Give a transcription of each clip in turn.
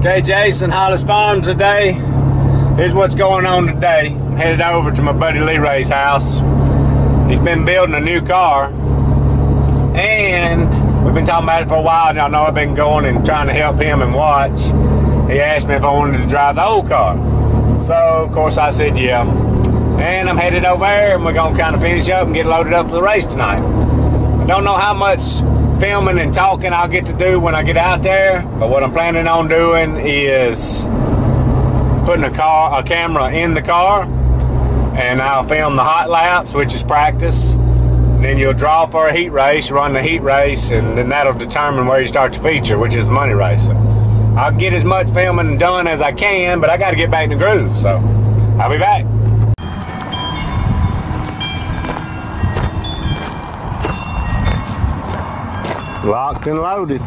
Jay Jason, Hollis Farms today. Here's what's going on today. I'm headed over to my buddy Leroy's house. He's been building a new car, and we've been talking about it for a while. Y'all know I've been going and trying to help him and watch. He asked me if I wanted to drive the old car. So, of course, I said yeah. And I'm headed over there, and we're going to kind of finish up and get loaded up for the race tonight. I don't know how much filming and talking I'll get to do when I get out there, but what I'm planning on doing is putting a camera in the car, and I'll film the hot laps, which is practice. Then you'll draw for a heat race, run the heat race, and then that'll determine where you start to feature, which is the money race. So I'll get as much filming done as I can, but I got to get back in the groove, so I'll be back. Locked and loaded.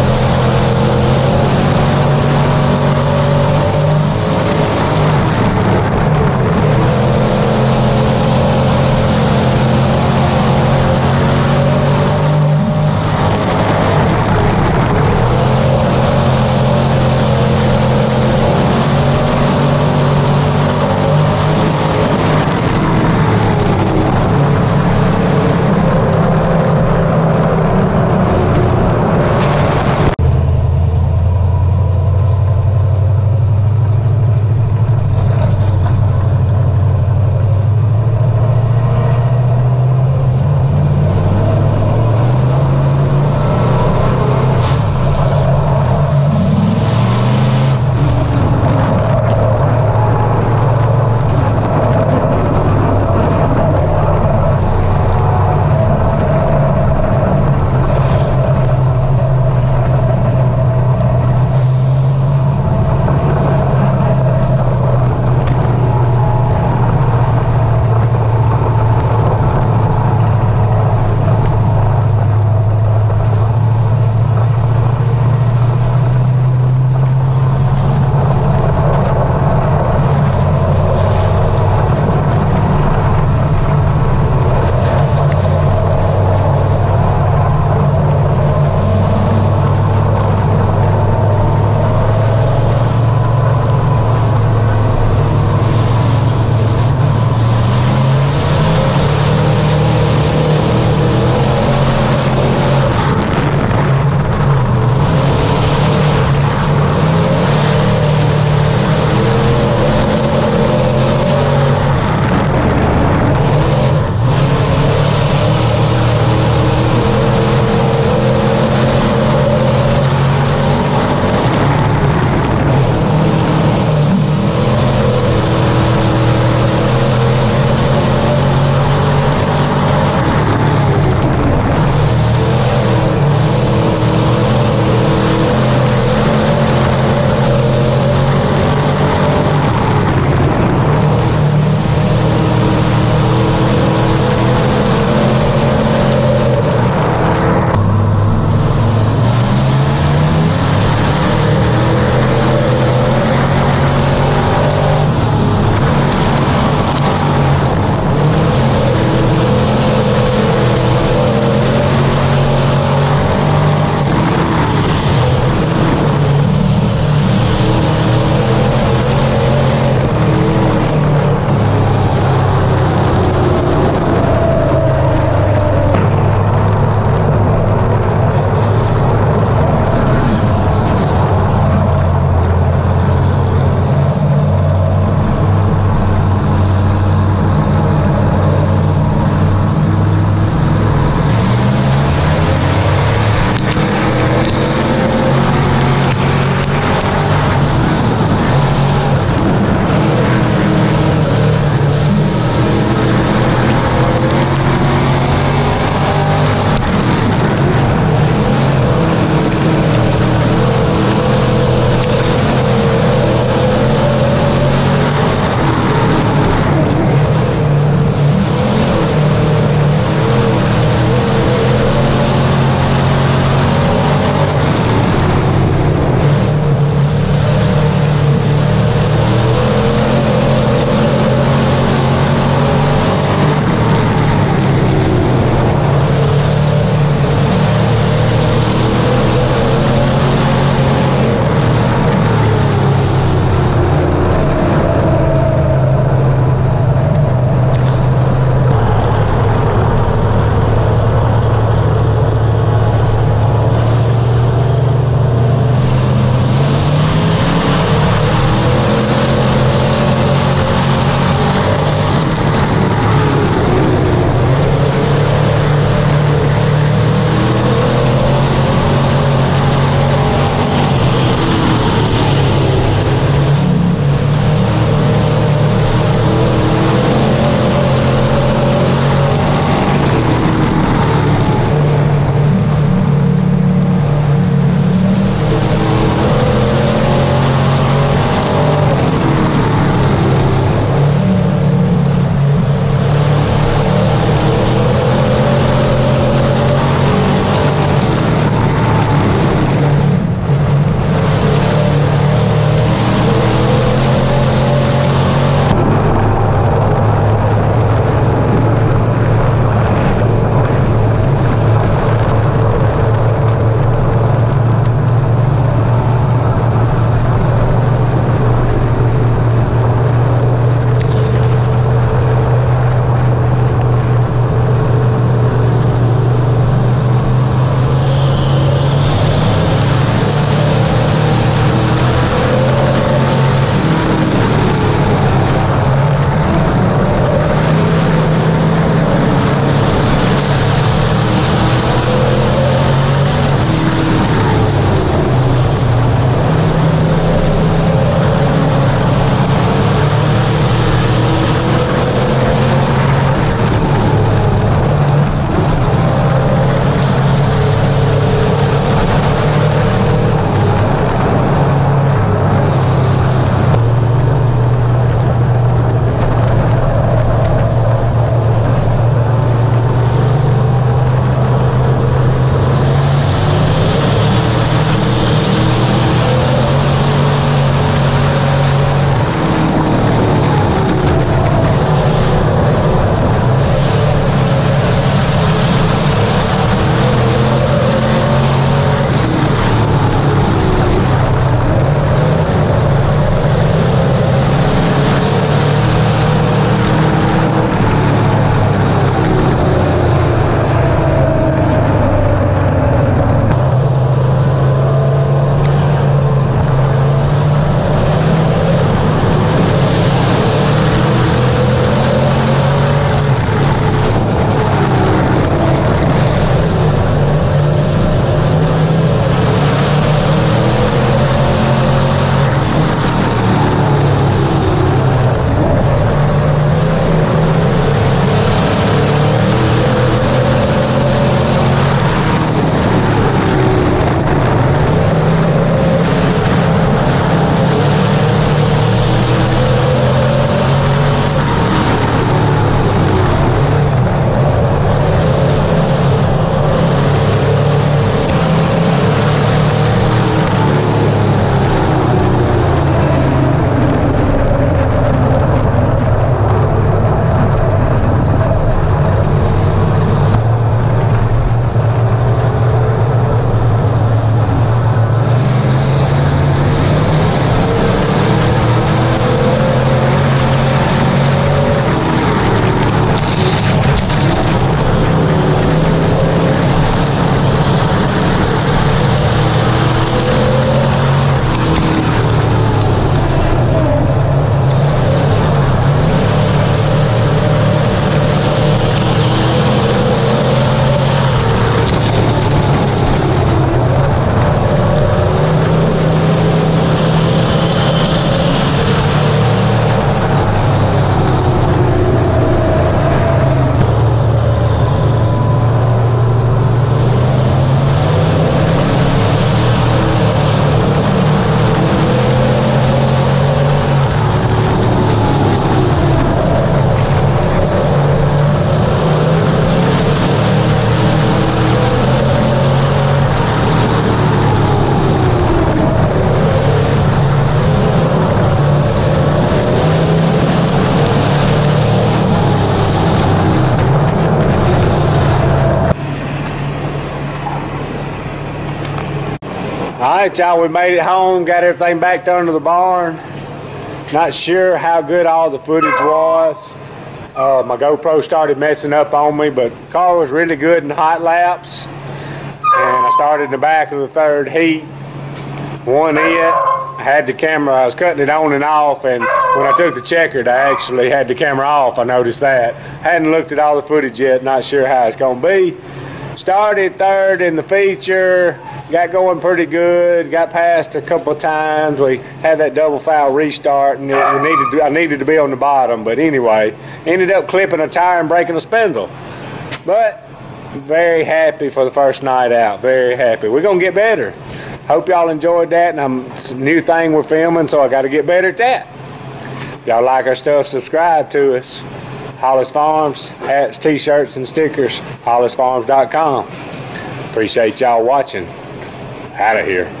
Alright, y'all, we made it home, got everything backed under the barn. Not sure how good all the footage was. My GoPro started messing up on me, but the car was really good in hot laps. And I started in the back of the third heat. Won it. I had the camera, I was cutting it on and off, and when I took the checkered, I actually had the camera off. I noticed that. Hadn't looked at all the footage yet, not sure how it's going to be. Started third in the feature, got going pretty good, got past a couple of times. We had that double foul restart, and I needed to be on the bottom, but anyway, ended up clipping a tire and breaking a spindle. But very happy for the first night out, very happy. We're going to get better. Hope y'all enjoyed that, and it's a new thing we're filming, so I got to get better at that. If y'all like our stuff, subscribe to us. Hollis Farms, hats, t-shirts, and stickers, hollisfarms.com. Appreciate y'all watching. Out of here.